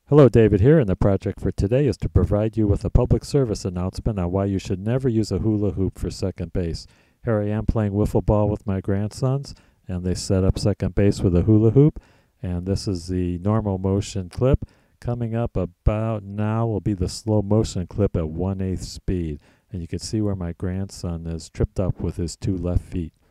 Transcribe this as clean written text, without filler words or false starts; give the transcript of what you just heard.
Hello, David here, and the project for today is to provide you with a public service announcement on why you should never use a hula hoop for second base. Here I am playing wiffle ball with my grandsons, and they set up second base with a hula hoop, and this is the normal motion clip. Coming up about now will be the slow motion clip at 1/8 speed, and you can see where my grandson is tripped up with his two left feet.